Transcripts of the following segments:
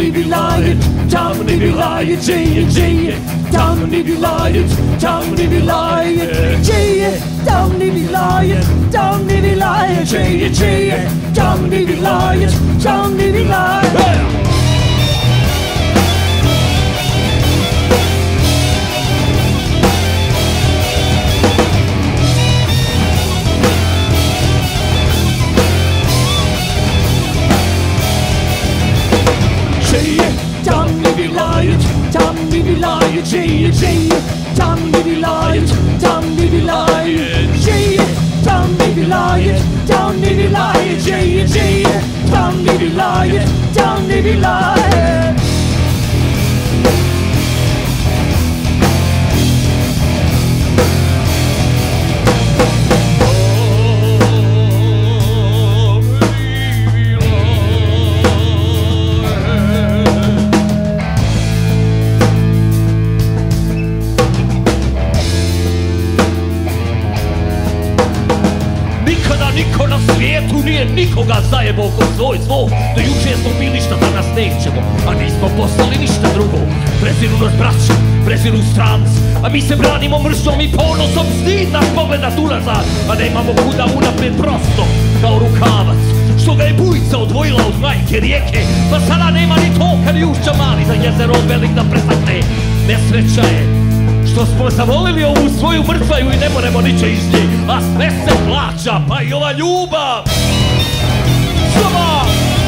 ni bi lying, tamo ni bi lying, G. Tamo ni bi lying, tamo ni bi lying, G. Tamo ni bi lying, tamo ni bi lying, G. Tamo ni bi lying, tamo ni bi lying. Tom ni bi lying, G. Tom ni bi lying, Tom ni bi lying, G. Tom ni bi lying, Tom ni bi lying, G. Tom ni bi lying, Tom ni bi lying. Niko na svijetu nije nikoga zajebao ko svoj zvuk. Do juče smo bili ništa, danas nećemo, a nismo poslali ništa drugo. Preziru nas braća, preziru stranci, a mi se branimo mržnjom i ponosom. Stid nas pogledat unazad, a nemamo kuda unaprijed prosto, kao rukavac što ga je bujica odvojila od majke rijeke. Pa sada nema ni toka ni ušća mali za jezero od velik da presakne. Nesreća je što smo zavolili ovu svoju mrtvaju i ne moremo niče iz nje, a sve se plaća, pa i ova ljubav. Slova!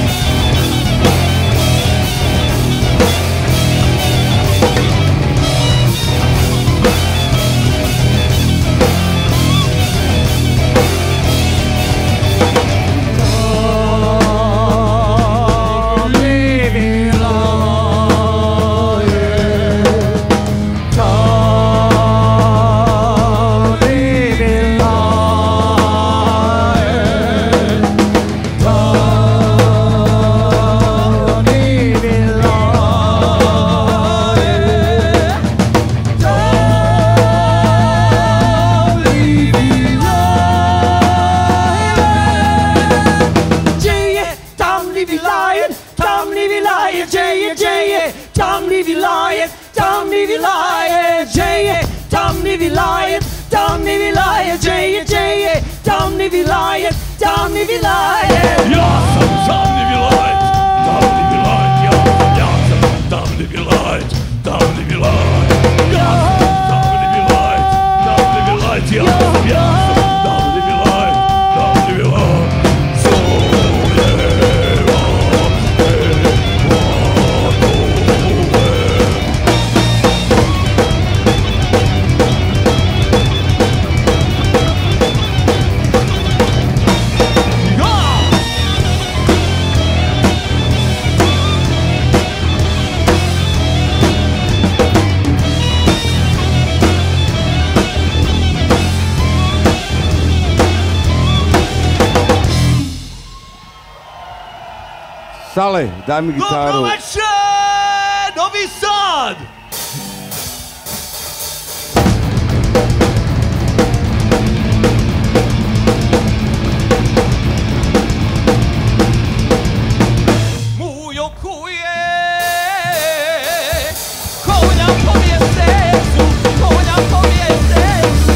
Sale, daj mi gitaru. Dobro večer, Novi Sad! Mujo kuje, kolja po mjesecu, kolja po mjesecu.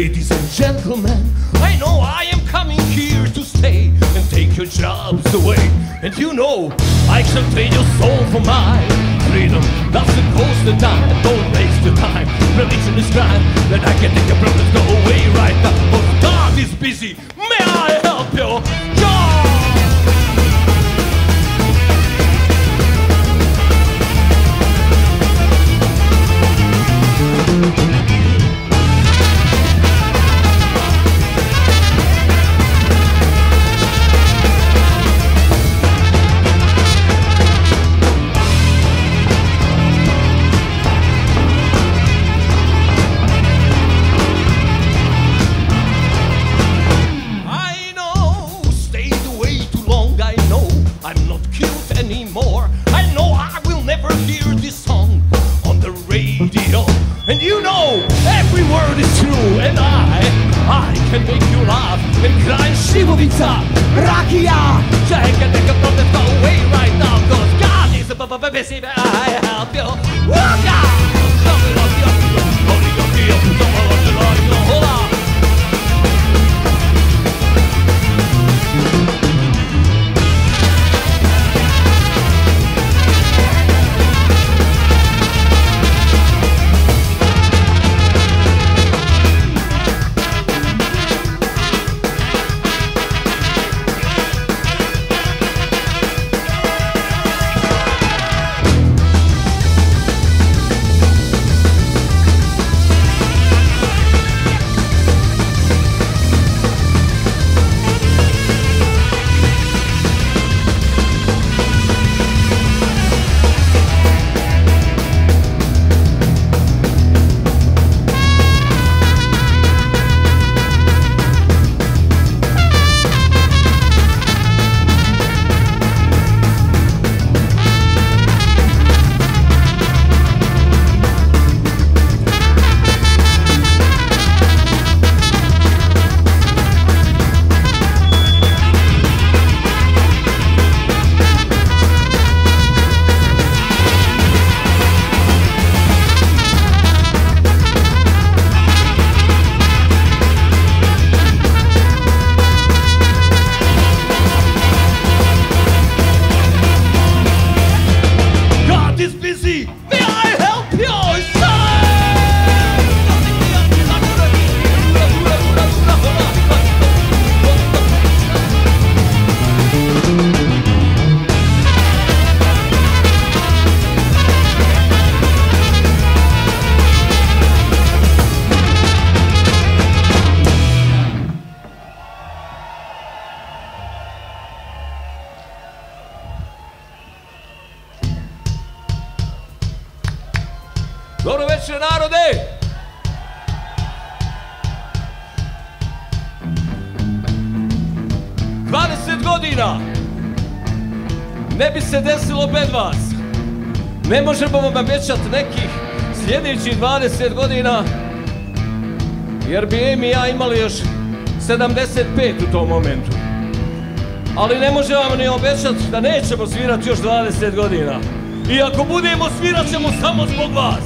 Ladies and gentlemen, I know I am coming here to stay and take your jobs away. And you know, I shall trade your soul for mine. Freedom doesn't cost a dime, don't waste your time. Religion is crime, then I can take your problems go away right now. But God is busy, may I help you? God! Can make you laugh and cry Shivovica, Rakia. I can take a protest away right now, cause God is a busy, may I help you? Oh God! Hold on! Dobro večer, narode! "20 godina ne bi se desilo bez vas. Ne možemo vam obećati nekih sljedećih 20 godina, jer bi Emi i ja imali još 75 u tom momentu. Ali ne možemo vam ni obećati da nećemo svirati još 20 godina. I ako budemo, svirat ćemo samo zbog vas."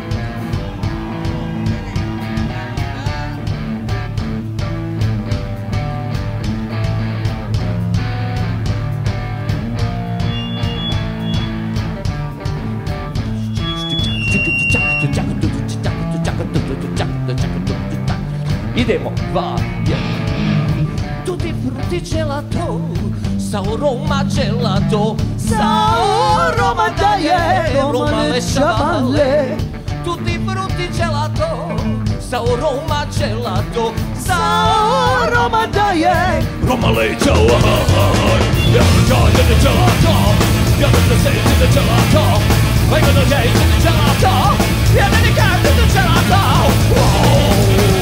Idemo, 2, 1. Tutti frutti gelato, sao Roma gelato, sao Roma daje, Roma le sciavalle. Tutti frutti gelato, sao Roma gelato, sao Roma daje, Roma le sciavalle. Ja the gelato, ja the say to the gelato, I'm gonna day to the gelato, yeah then you got to the gelato. Whoa.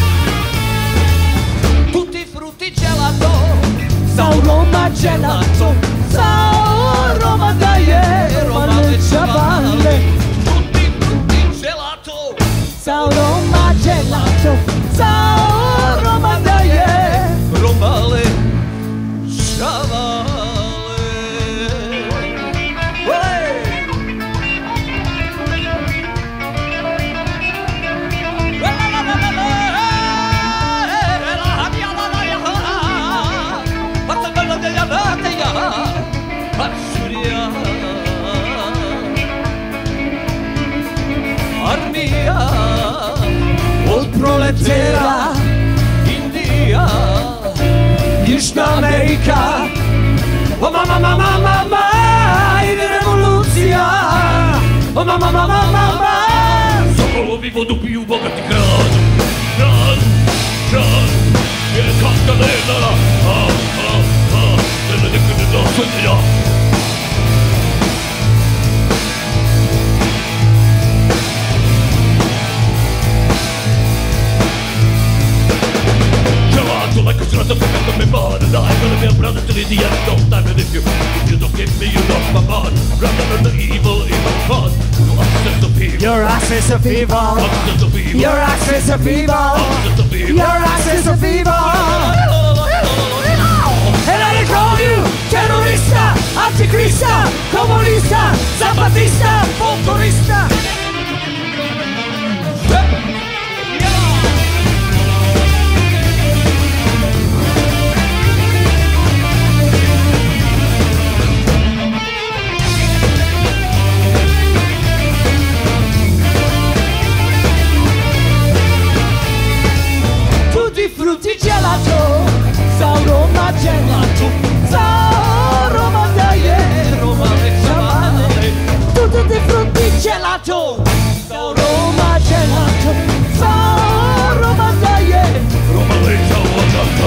Gelato, Amerika. O mama, mama, mama, ide revolucija. O mama, mama, mama. Sokolovi vodu piju bogati grad. Grad, je kaska ledala. Ne nekada da sudnja. Like a shot of the me bad and I'm gonna be a brother to the end of time. And if you don't give me, you're not my man. Rather than the evil God. Your access of evil. Your access of evil. Your access of evil. And I call you terrorista, anticrista, comunista, zapatista, folklorista. Frutti gelato, Roma gelato, Roma dai, Roma le tutti frutti gelato, Roma gelato, Roma dai, Roma le gelato,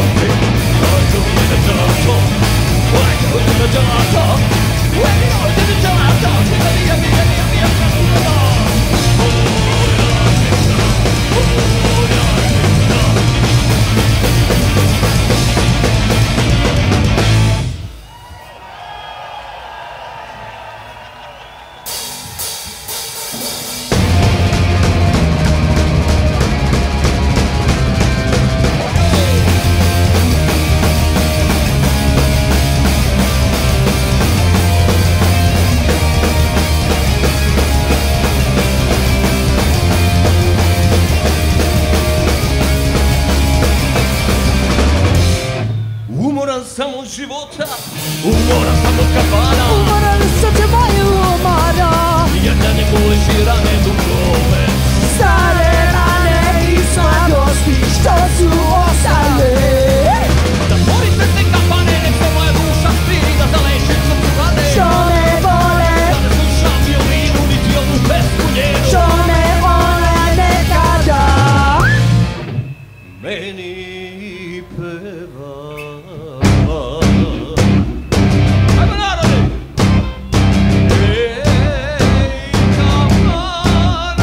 života, umora samo kafana. Umora sa te moje umara. Jedna ne boleži rane dugove. Stare rane i slagosti što su ostale. Da tvorite se kafane, nek se moja duša spiri, da zalešim srcu rane. Što ne vole, da ne slušam violinu, niti ovu pesmu njenu. Što ne vole nekada meni peva. Ajmo narode! Ej, kafana.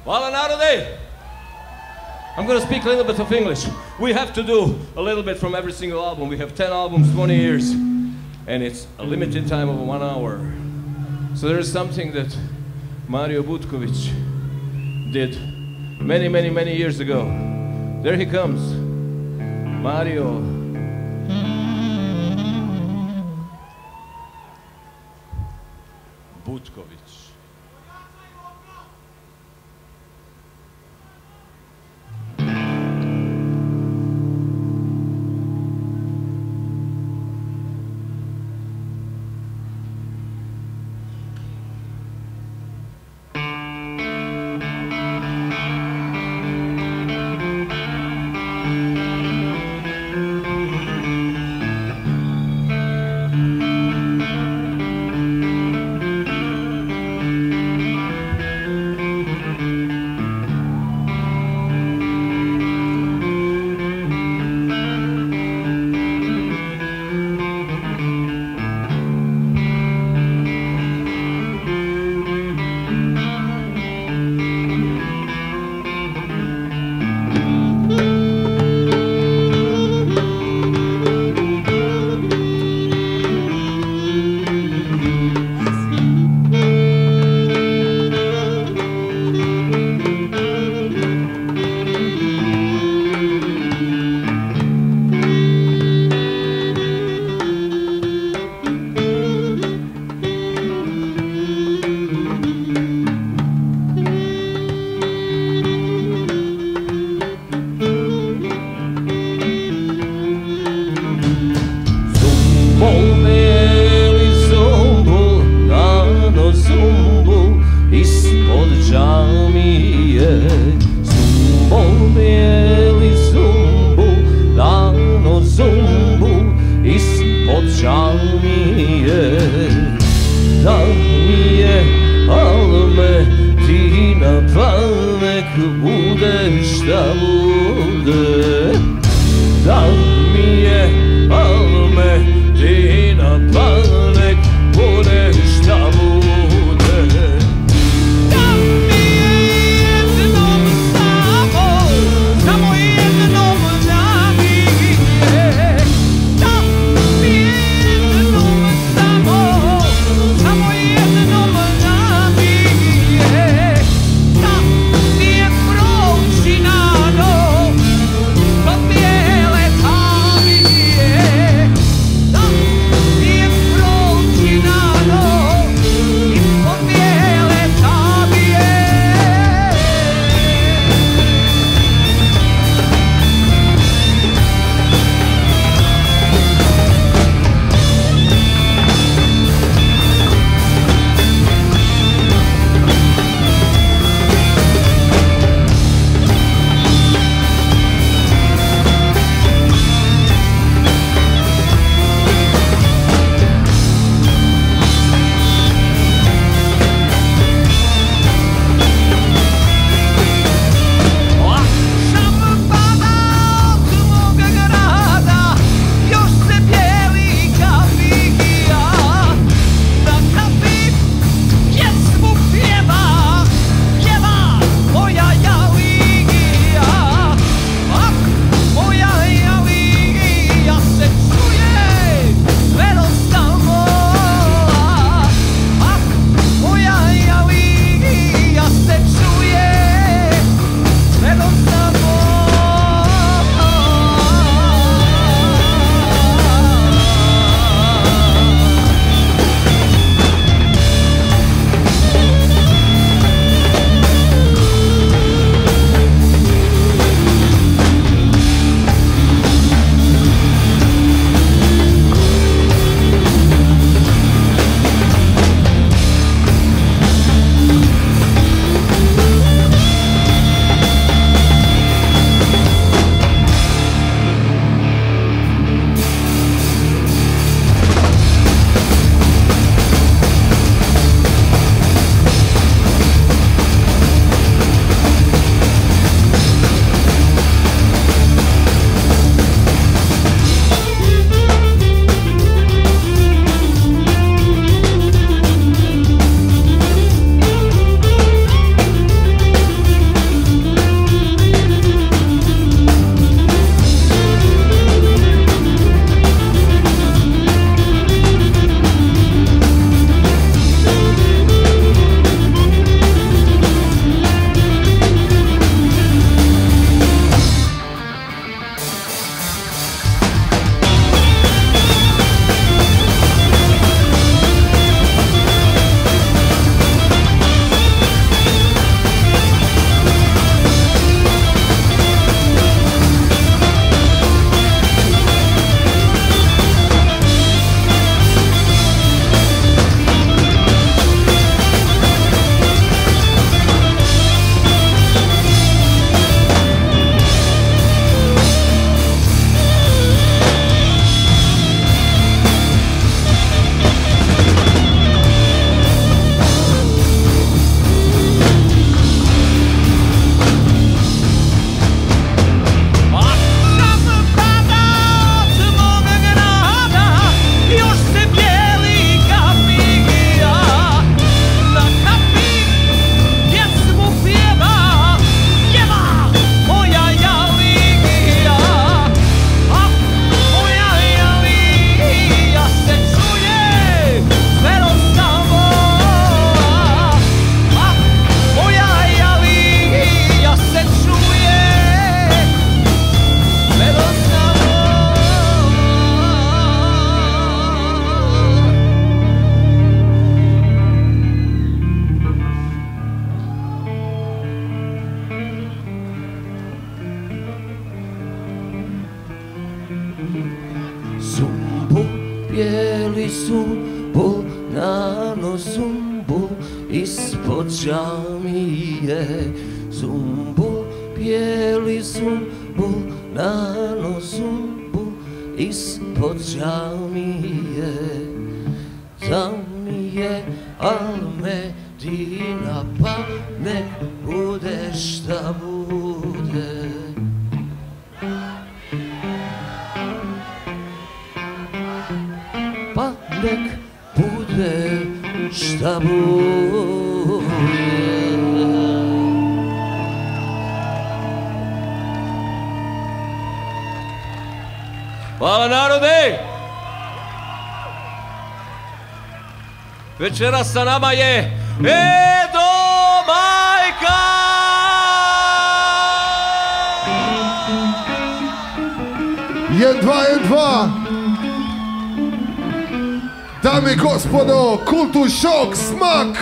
Hvala narode! I'm gonna speak a little bit of English. We have to do a little bit from every single album. We have 10 albums, 20 years, and it's a limited time of 1 hour. So there is something that Mario Butkovic did many, many, many years ago. There he comes. Mario. Butkovic. no zumbul ispod džamije. Zumbul, bijeli zumbul, nano zumbul ispod džamije. Džamije, al Medina, pa nek bude šta bude. Pa nek bude šta bude. Hvala narode! Večeras sa nama je Edo Majka! J2, dame i gospodo, Kultur Shock, smak!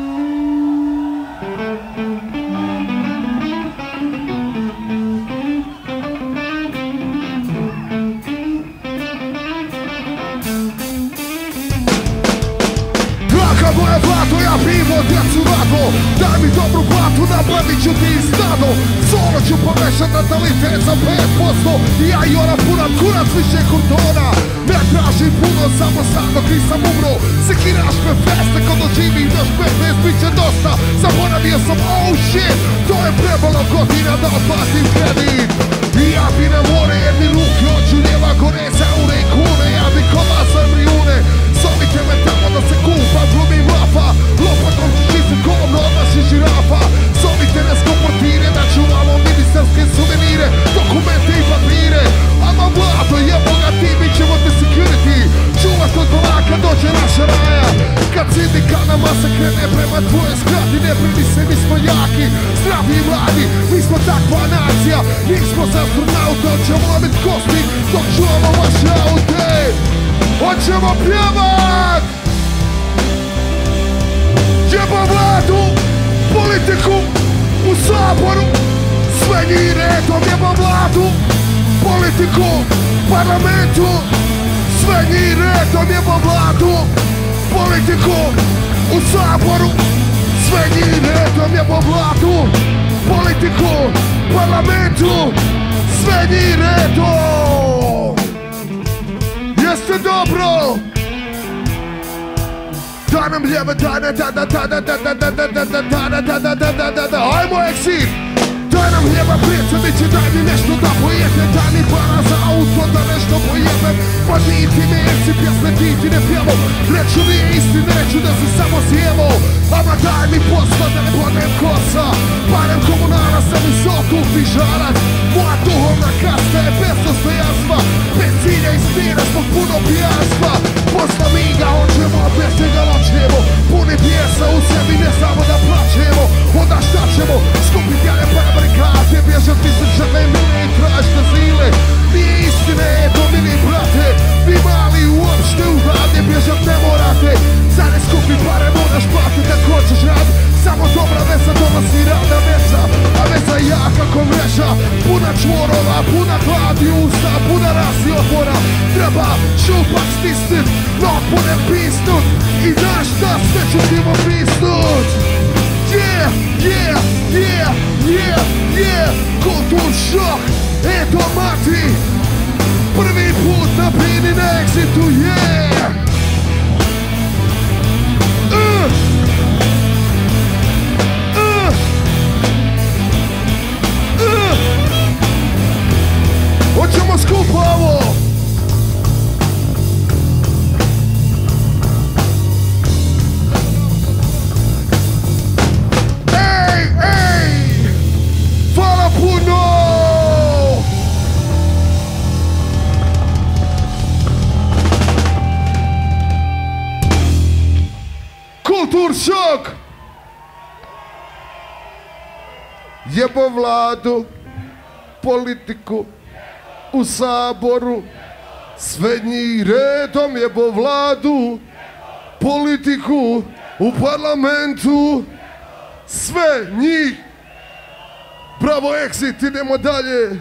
Moje blato, ja pivo, djecu rado. Daj mi dobru platu, napravit ću ti stado. Solo ću pomešat natalitet za 5%. I ja i ona puna kurac više kurtona. Ne tražim puno, samo sad dok nisam umro. Sekiraš me feste, kad doživim još 15, bit će dosta. Zaboravio sam, oh shit, to je prebolo godina da otplatim kredit. I ja bi na more, jedni ruke oču lijeva gore, za ure i kune. Ja bi colossal brijune. Zovite me tamo da se kupa, glumim lapa. Lopatom ću čistit govno od naših žirafa. Zovite nas ko portire, da čuvamo ministarske suvenire, dokumente i papire. Ama vlado je bogati, mi ćemo te security. Čuvaš od Balkan, dođe naša raja. Kad sindikalna masa krene prema tvoje zgradi, ne brini se, mi smo jaki, zdravi i mladi. Mi smo takva nacija, nismo za astronauta. Hoćemo lomit kosti dok čuvamo vaše aute. Hoćemo pjevat! Jebo vladu, politiku u saboru. Sve njih redom jebo vladu, politiku, parlamentu. Sve njih redom jebo vladu, politiku u saboru. Sve njih redom jebo vladu, politiku, parlamentu. Sve njih redom. Jeste dobro? Da nam ljeve, ajmo exit! Daj nam hljeba predsjednici, daj mi nešto da pojete. Daj mi para za auto da nešto pojebem. Pa niti me jesi pjesme, niti ne pjevo. Reću nije istine, reću da se samo sjevo. Ama daj mi posla da ne bodnem kosa. Barem komunala sam i sotupi žarac. Moja duhovna kasta je bez dostojanstva. Bez cilja i smira zbog puno pijanstva. Posla mi ga hoćemo, a bez njega lačemo. Puni pjesa u sebi, ne samo da plaćemo. Onda šta ćemo? Skupiti jane para barikade, bježat tisućane mile i tražite zile. Nije istine, to mili brate. Vi mali uopšte u rade, bježat ne morate. Za ne skupi pare moraš platit ako hoćeš rad. Samo dobra veza donosi radna veza. A veza jaka ko mreža. Puna čvorova, puna gladi usta, puna rasi otvora. Treba šupak stisnut, no punem pisnut. I znaš šta, sve ću timo pisnut. Yeah, yeah, yeah, yeah, yeah. Kultur Shock, eto mati. Prvi put na bini na exitu, yeah. Hoćemo skupo ovo. Ej, ej, hvala puno. Kultur Shock. Jebo vladu, politiku u saboru. Sve njih redom jebo vladu, politiku u parlamentu. Sve njih. Bravo exit, idemo dalje.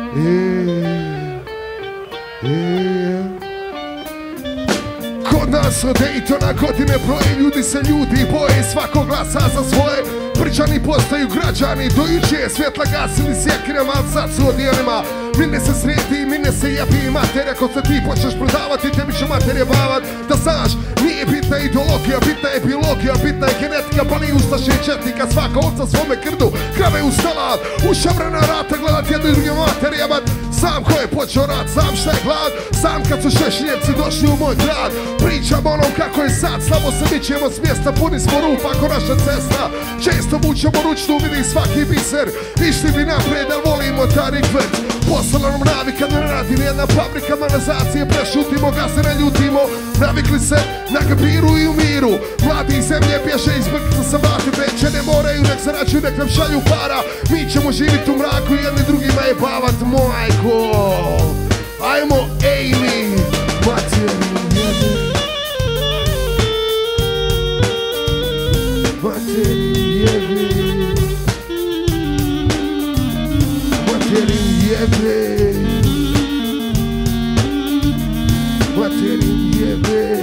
Kod nas od Daytona godine broje, ljudi se ljudi boje, svako glasa za svoje. Pričani postaju građani, do juče svjetla gasili sjekirama, ali sad su odjelima. Mine se sredi, mine se jebi materija, ko se ti počneš prodavati, tebi će materija bavat. Da znaš, nije bitna ideologija, bitna je biologija, bitna je genetika, pa nije ustaše i četnika. Svaka ovca svome krdu, krave u stalat, u šabrana rata gledat jednu i druge materijama. Sam ko je počeo rat, sam šta je glad, sam kad su šešljevci došli u moj grad. Pričam onom kako je sad, slabo se mićemo s mjesta, puni smo rupa ako naša cesta. Često mučemo ručnu, vidi svaki biser, išli bi naprijed, al volimo ta rikvert. Poslala nam navika da ne radi nijedna fabrika, manazacije prešutimo, ga se ne ljutimo. Navikli se na gabiru i u miru, mladi iz zemlje bježe, izbjegli se vrati, veće ne moraju, nek zarađuju, nek nam šalju para. Mi ćemo živjeti u mraku i jedni drugima je bavat, majko. Ajmo Amy, materiju jebe. Materiju jebe. Materiju jebe. Materiju jebe.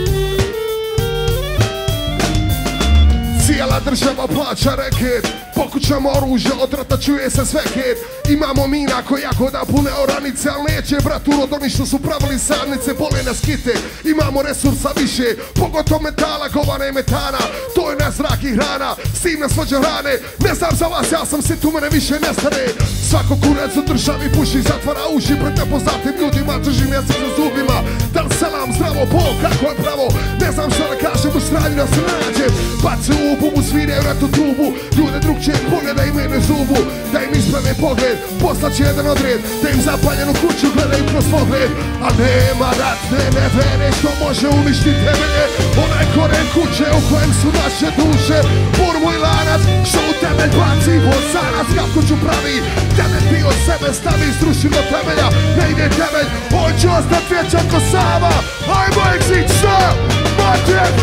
Cijela država plaća reket, pokućamo oružje, od rata čuje se sve ket. Imamo mina koja jagoda pune oranice, al neće brat urod, oni što su pravili sadnice, bole nas kite. Imamo resursa više, pogotovo metala, govana i metana, to je naš zrak i hrana, s tim nas vođe hrane. Ne znam za vas, ja sam sit, u mene više nestane. Svako kurac u državi puši, zatvara uši pred nepoznatim ljudima, držim jezik na zubima. Da li selam, zdravo, Bog, kako je pravo, ne znam što da kažem, u stranju da se nađem. Baci u bubu, sviraju na tu tubu, ljude drugčije pogledaj mene zubu, da im isprave pogled, poslaće jedan odred, da im zapaljenu kuću gledaju kroz pogled. A nema ratne nevere što može uništiti temelje, onaj koren kuće u kojem su naše duše. Burmu i lanac što u temelj baci bosanac, kako ću pravi, da ne ti od sebe stavi, sruši do temelja, ne ide temelj, on će ostat vječan ko Sava. Ajmo exit, šta? Mater!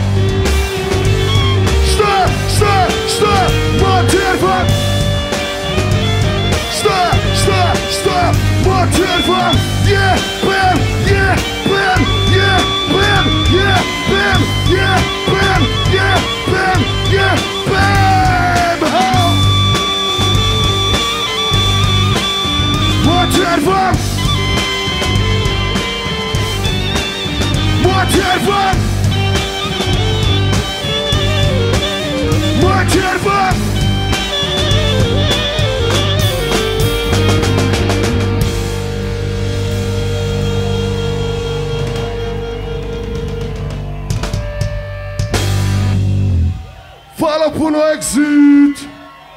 Šta? Mater vam! Šta? Mater vam! Jebem! Mater vam! Mater vam! Mater vam! Hvala puno, Exit!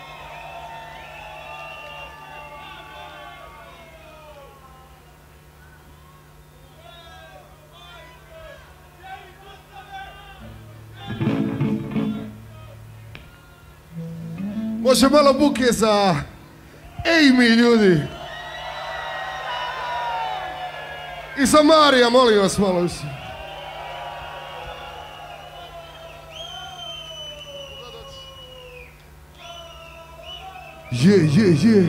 Može malo buke za Amy, ljudi. I za Marija, molim vas malo više. Je.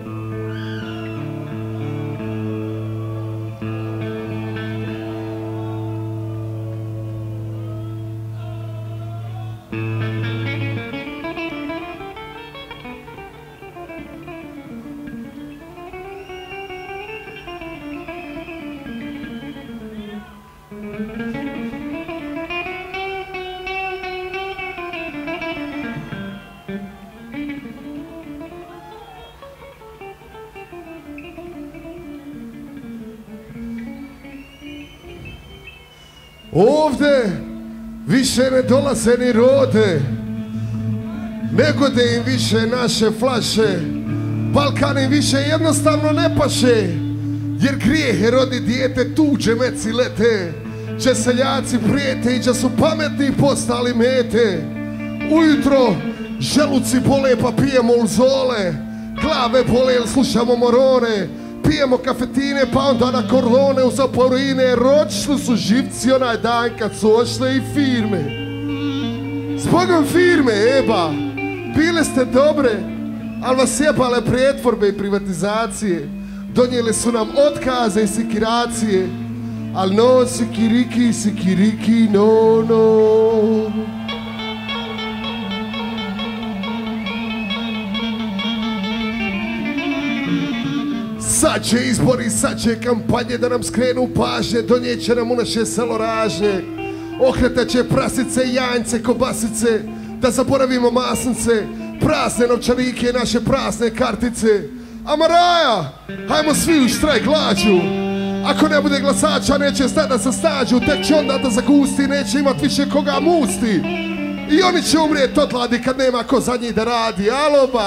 Ovdje više ne dolaze ni rode, ne gode im više naše flaše, Balkan im više jednostavno ne paše, jer grijehe rodi dijete, tuđe meci lete, če seljaci prijete i če su pametni postali mete. Ujutro želuci bole pa pijemo ulzole, glave bole jer slušamo morone, pijemo kafetine pa onda na korlone uz oporine, ročili su živci onaj dan kad su ošle i firme. Zbogom firme, bile ste dobre, ali vas jebale pretvorbe i privatizacije. Donijeli su nam otkaze i sikiracije, al no sikiriki, sikiriki, no, no. Sad će izbori, sad će kampanje da nam skrenu pažnje, donijet će nam u naše selo ražnje. Okretat će prasice, janjce, kobasice, da zaboravimo masnice, prazne novčanike i naše prazne kartice. A Maraja, hajmo svi u štrajk glađu. Ako ne bude glasača, neće stati da se snađu, tek će onda da zagusti, neće imat više koga musti. I oni će umrijeti od gladi kad nema ko za njih da radi. Alo ba,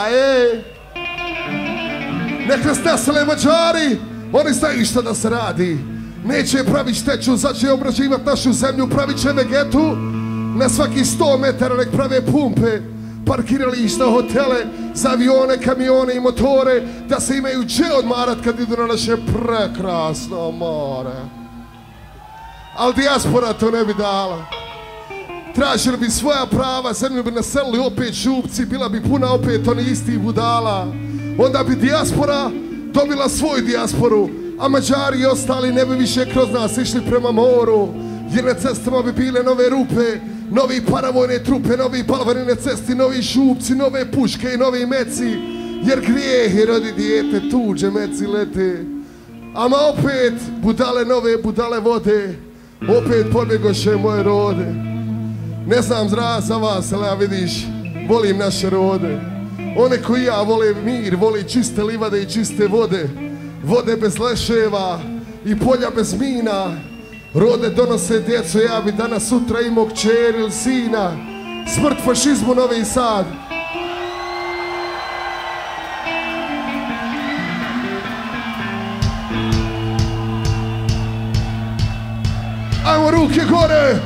Nek nas nasele Mađari, oni znaju šta da se radi. Neće pravit šteću, sad će obrađivat našu zemlju, pravit će vegetu. Na svaki 100 metara nek prave pumpe, parkirališta, hotele, za avione, kamione i motore, da se imaju gdje odmarat kad idu na naše prekrasno more. Al dijaspora to ne bi dala. Tražili bi svoja prava, zemlju bi naselili opet župci, bila bi puna opet oni isti budala. Onda bi dijaspora dobila svoju dijasporu, a Mađari i ostali ne bi više kroz nas išli prema moru. Jer na cestama bi bile nove rupe, novi paravojne trupe, novi balvani na cesti, novi župci, nove puške i novi meci. Jer grijeh je rodi dijete, tuđe meci lete. Ama opet budale nove, budale vode, opet pobjegoše moje rode. Ne znam za vas, ali ja vidiš, volim naše rode. One koji ja vole mir, vole čiste livade i čiste vode. Vode bez leševa i polja bez mina. Rode donose djeco, ja bi danas sutra imao kćer ili sina. Smrt fašizmu, Novi Sad. Ajmo ruke gore!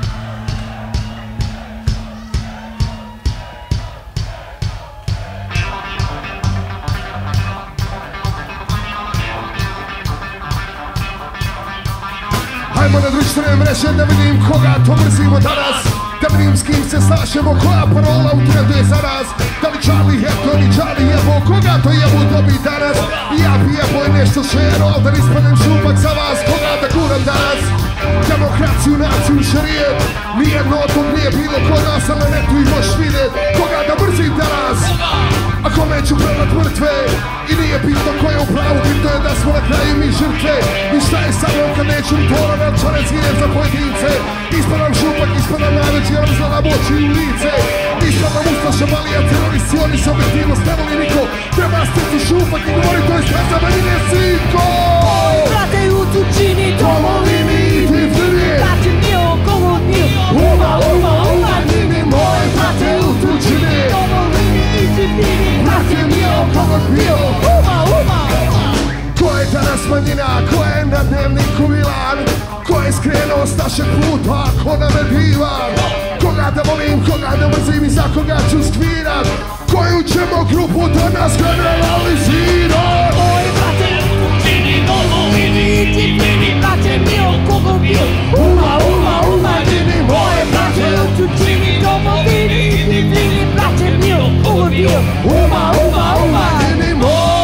Ajmo na društvene mreže da vidim koga to mrzimo danas. Da vidim s kim se slažemo, koja parola u trendu je za nas. Da li Charlie Hebdo ili Charlie jebo, koga to jebu dobi danas. I ja bi jebo i nešto šero, da ispadnem šupak za vas, koga da guram danas. Demokraciju, naciju, šarijet, nijedno od tog nije bilo kod nas, ali na netu ih možeš vidjet. Koga da mrzim danas, a kome ću prelat mrtve. I nije bitno ko je u pravu, bitno je da smo na kraju mi žrtve. I šta je samo kad neću pola velčane zvijer za pojedince. Ispadam šupak, ispadam najveći, jer zna moći u lice. Ispadam ustaša, balija, teroristi, oni se objektivno stavili niko. Treba stići šupak i govori to je sve za meni ne sinko. Brate u tuđini, domovini, brate mio, komod mio, uma, nini moj, brate u tuđini, domovini, brate mio, komod mio, uma. Ko je danas manjina, ko je na dnevniku Milan, ko je skrenuo s našeg puta, ko nam je divan. Koga da volim, koga da mrzim i za koga ću skvirat. Koju ćemo grupu danas generalizirat. Moj brate u tuđini, domovini, brate mio, komod mio, uma, nini moj, brate u tuđini, domovini, brate mio, komod mio, uma, nini moj.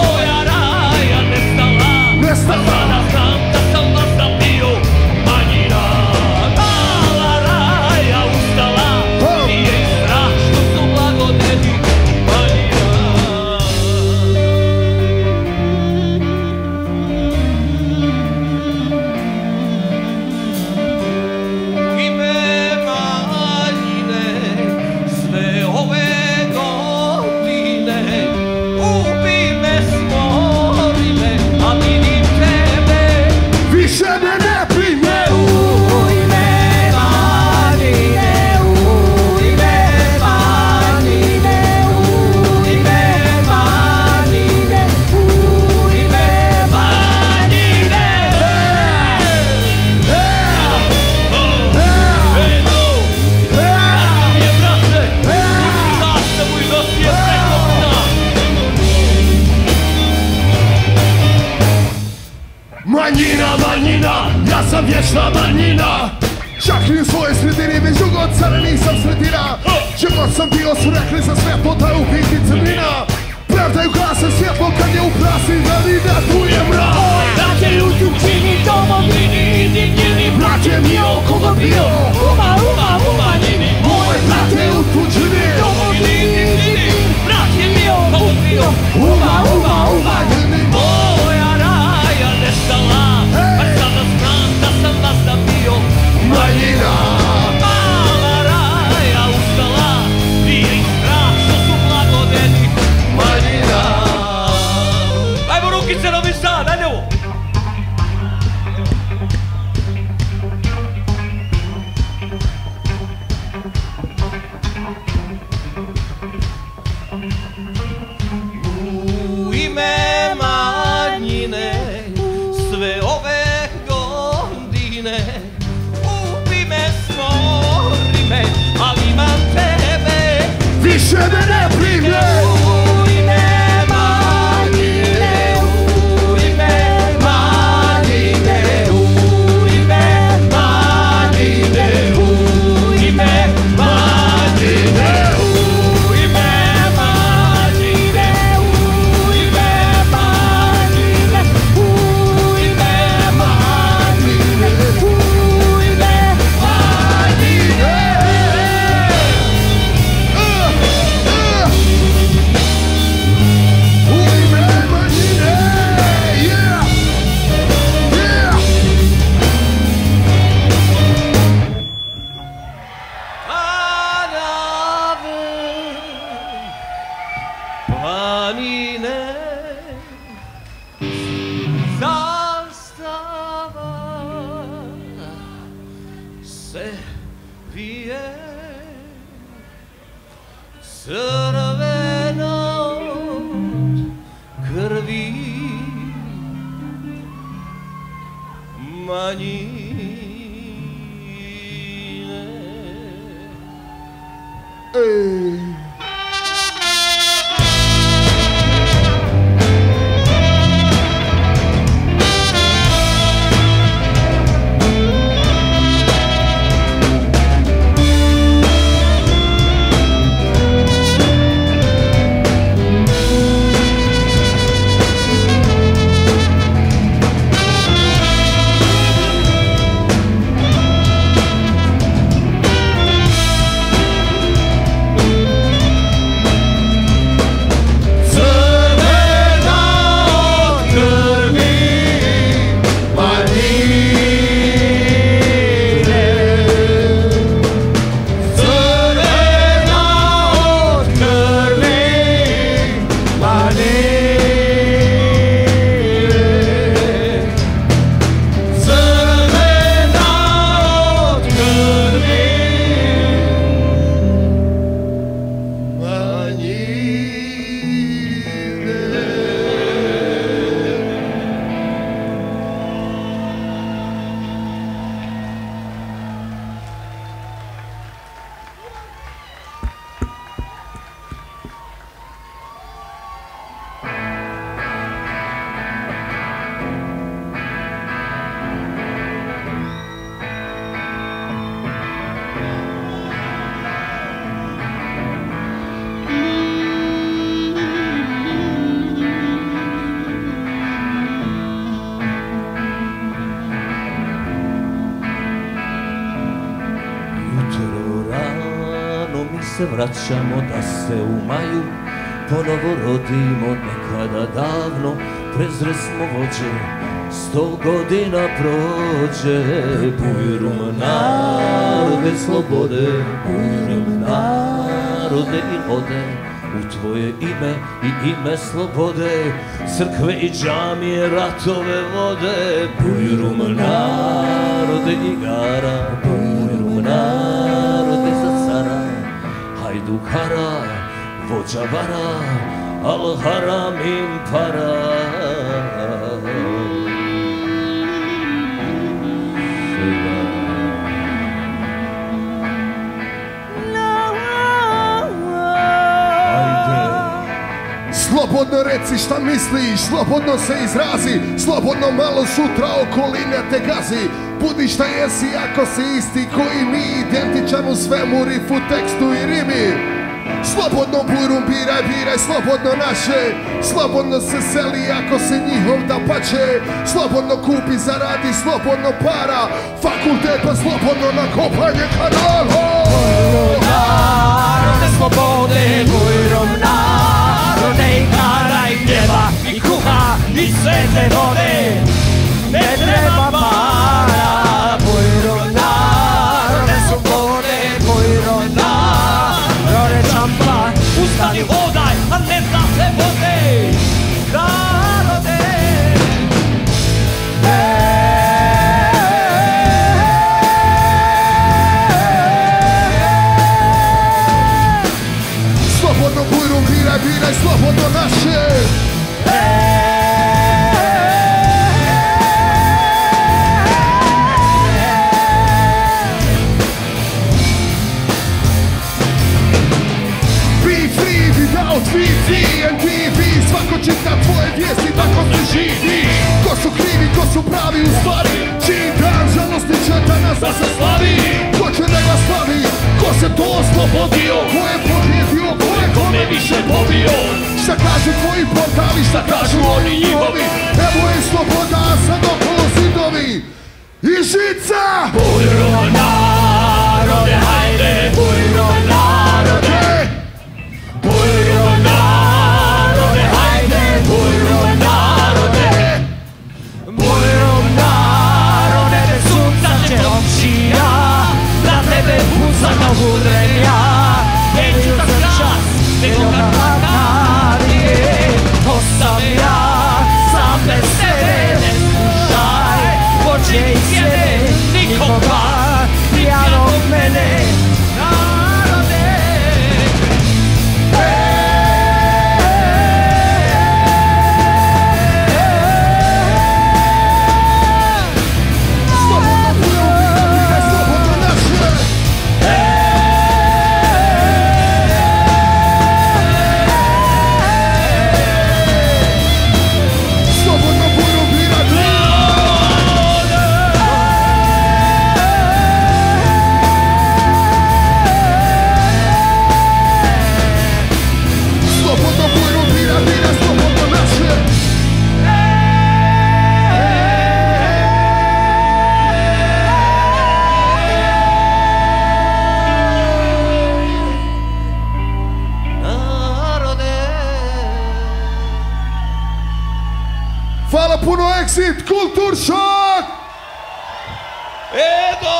Sada znam da sam bio manjina. Mala raja ustala, nije strah što su blagodeti manjina. Ime manjine, sve ove godine, ubi me, smori me, a vidim više me ne prime. u ime manjine, u ime manjine, u ime manjine, u ime manjine. Manjina, ja sam vječna manjina. Čak i u svojoj sredini, već dugo od sada nisam sredina. Čemu sam bio su rekli za sve to da je u biti crnina. Pravdaju gase svjetlo kad je u prasinani, da tu je mrak. Brate u tuđini, domovini, jedinjeni, brate mi okolo bio. Umanjeni, Moj brate u tuđini, domovini, jedinjeni, brate mi okolo bio. Umanjeni, Moja raja nestala, a sada znam da sam vas nabio. manjina. Mala raja ustala, nije ih strah što su blagodeni. Manjina. Ajmo rukice Novi Sad, ajde ovo! U ime manjine, sve ove godine, ubi me, stvori me, ali imam tebe. Više me ne prime. u ime manjine, u ime manjine, u ime manjine, u ime manjine, u ime manjine, u ime manjine, u ime manjine, u ime manjine. U ime manjine, yeah, yeah. Planine, zastava se vije, crvena od krvi manjine. Ej. Se vraćamo da se u maju ponovo rodimo, nekada davno prezresmo vođe, 100 godina prođe. Bujrum narode slobode, bujrum narode i ode, u tvoje ime i ime slobode, crkve i džamije ratove vode. Bujrum narode igara, bujrum narode za cara, hajdukara, vođa vara, al haram im para. Slobodno reci šta misliš, slobodno se izrazi, slobodno malo sutra okoline te gazi. Budi šta jesi ako si isti koji mi, identičan u svemu, rifu, tekstu i rimi. Slobodno burumbiraj, biraj slobodno naše. Slobodno se seli ako se njihov da pače. Slobodno kupi, zaradi, slobodno para. Fakultet pa slobodno na kopanje kanala. Narode slobode, bujrom narode i kara i gnjeva i kuha i svete vode. Ne treba para, bujrom narode slobode, bujrom narode čampa. Ustani, hodaj, a ne zna se vode. Narode. Slobodno bujrum, biraj slobodno naše. TV, svako čita tvoje vijesti, tako se živi. Ko su krivi, ko su pravi u stvari. Čiji dan žalosti će danas da se slavi. Ko će da ga slavi, ko se to oslobodio. Ko je pobjedio, ko je kome više pobio. Šta kažu tvoji portali, šta kažu oni njihovi. Evo je sloboda, a sad okolo zidovi. I žica! Bujro narode, hajde, bujro narode. Bujro narode, hajde, bujro narode. Bujro narode, bez sunca će očija. Na tebe puca kao budrenja. Neću za čas, nego kad nakarije. Ostavlja sam bez sebe, ne slušaj. Pođe i sjede, nikoga, pijanog mene. Hvala puno, Exit, Kultur Shock! Edo!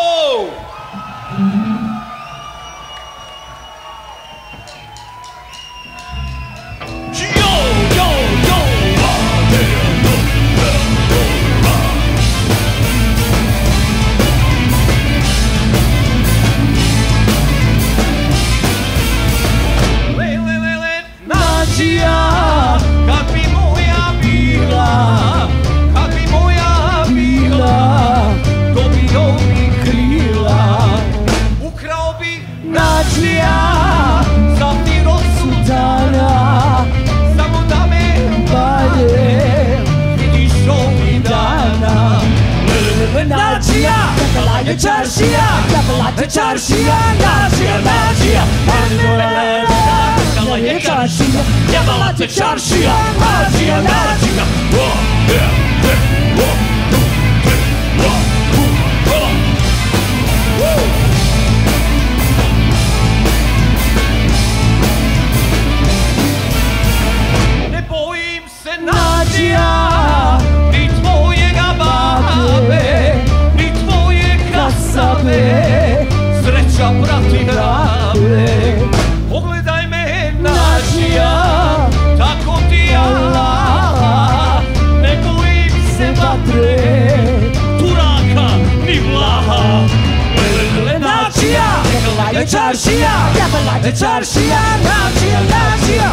Čaršija, čaršija, nađija, je čaršija, jebala te čaršija, nađija. Ne bojim se nađija, ni tvojega babe, ni tvoje kasabe, sreća prati rabe. Pogledaj me nađija, tako ti Allah, ne bojim se vatre, turaka ni vlaha. Nađija, je čaršija, čaršija, nađija,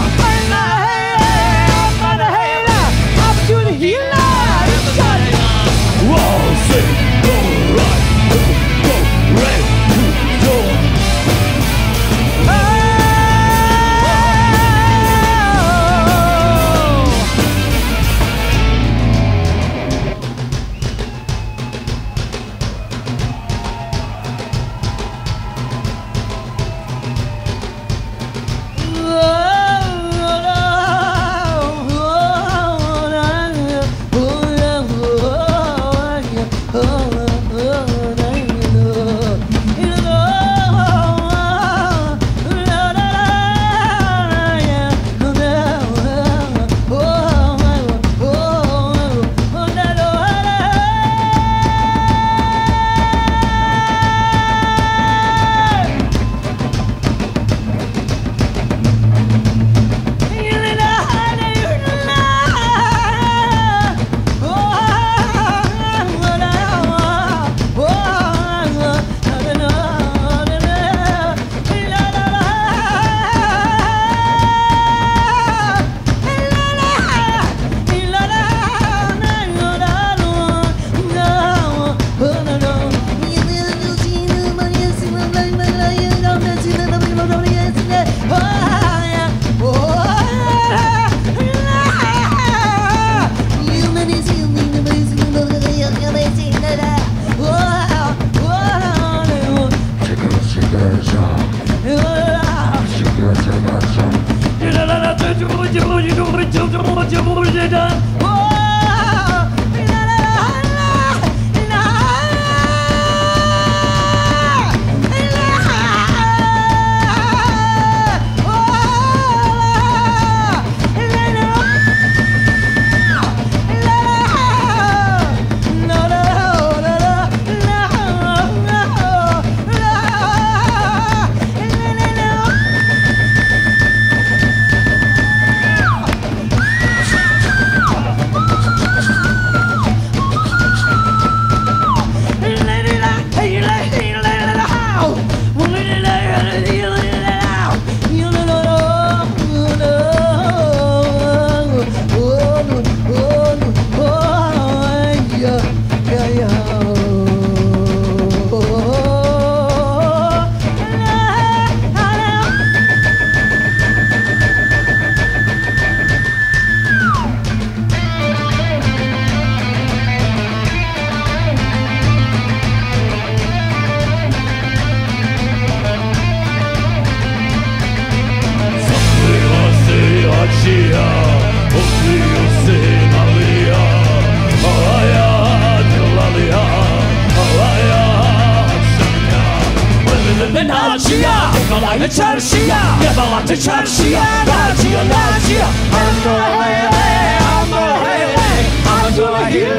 Çarşıya, Yabalatı çarşıya, Naciye, Naciye. Ando hey hey, ando hey hey, ando hey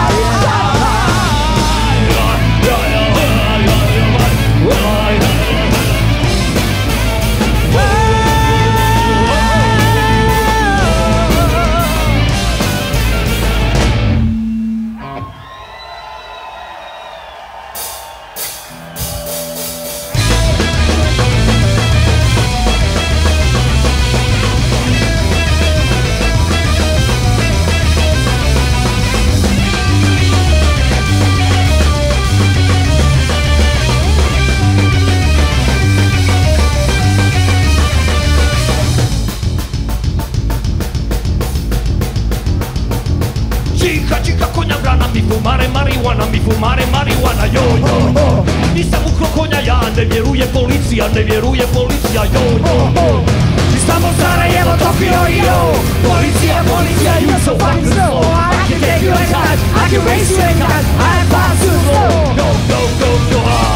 fumare marijuana, yo, yo. Nisam ukro konja, ja ne vjeruje policija, ne vjeruje policija, yo, yo. Samo Sarajevo, Tokyo, yo. Policija, policija, you so fucking slow. I can take you in touch, I can race you in touch, I'm fast too slow. Go, go, go, go,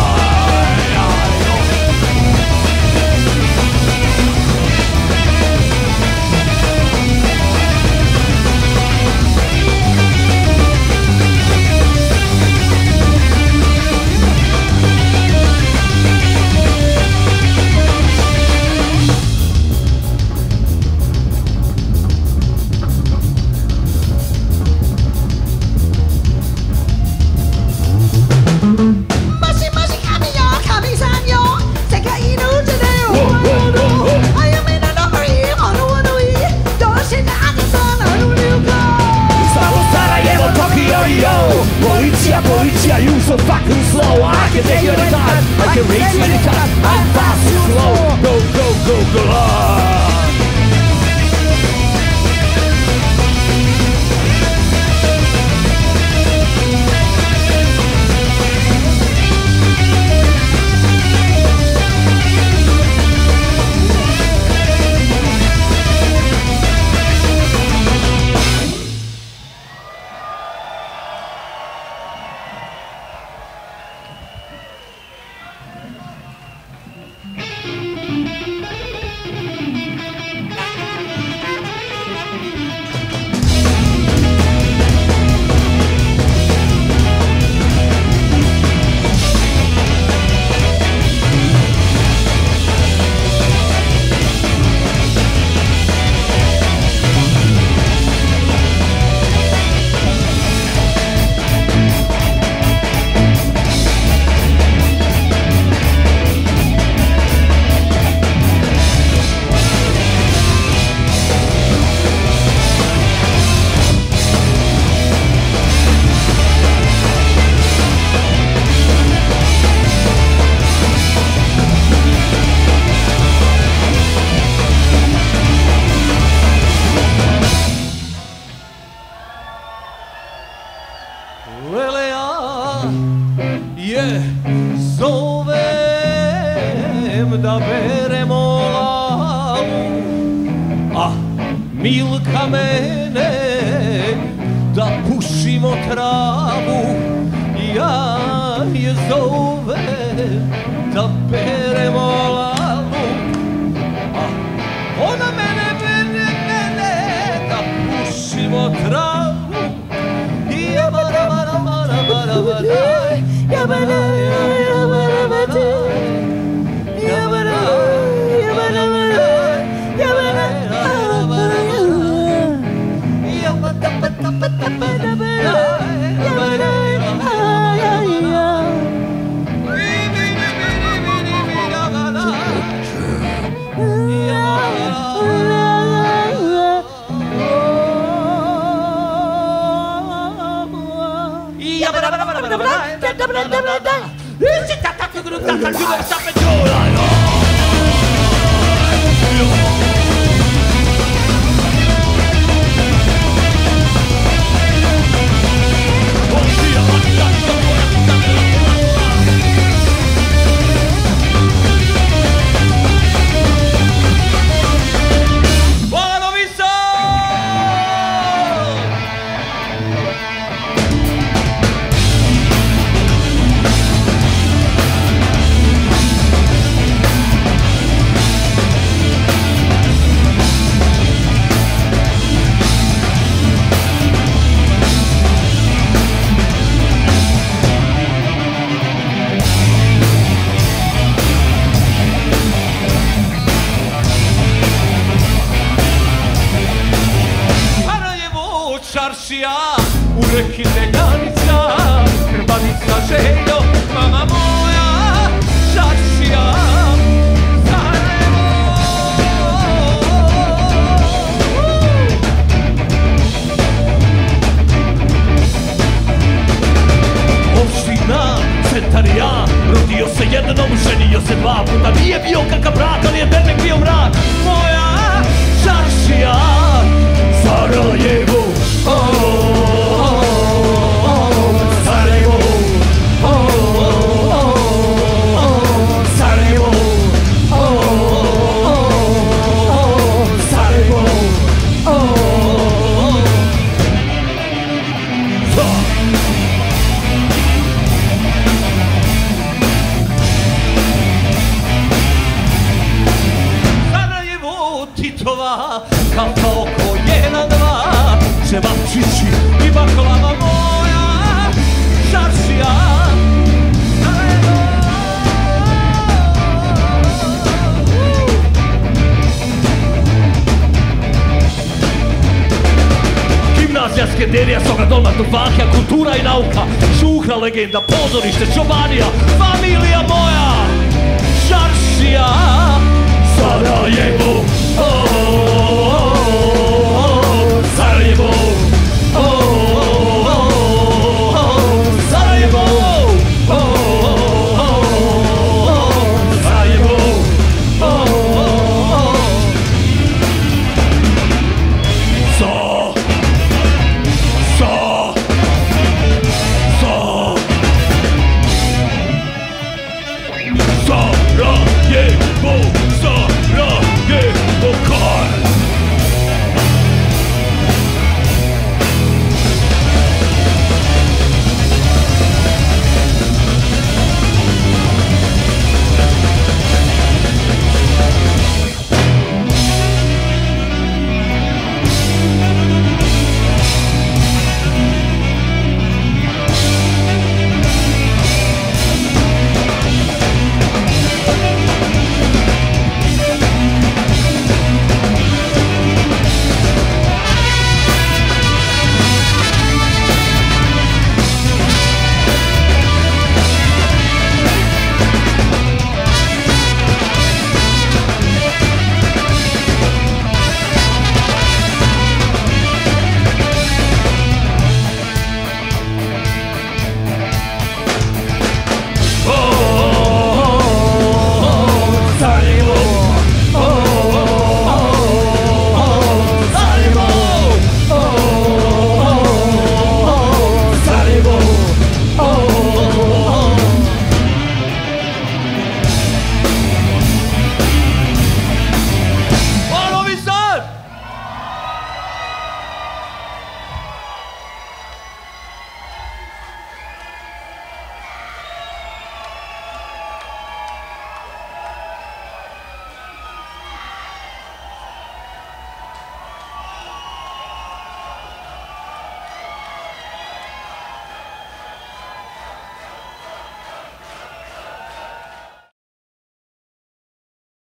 Policia, policia, you so fucking slow. I can take you in touch, I can race you in touch, I'm fast too slow. Go, go, go, go, Milka mene da pušimo travu, ja je zovem da beremo lavu, a ona mene da pušimo travu, ja bara bara bara bara bara, ja bara ja bara bara, ja bara ja bara bara, ja bara bara bara, ja bara bara bara bara, ja bara Skenderija, svoga doma do Balka, kultura i nauka, šuhra, legenda, pozorište, čobanija, familija moja, Šaršija, Sarajevo, Sarajevo, Sarajevo, Sarajevo,